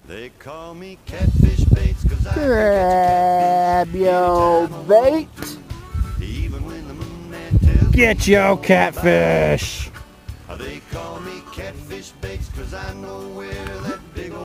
They call me Catfish Baits 'cause I Grab your bait. even when the moon man tells Get your catfish. They call me Catfish Baits 'cause I know where that big old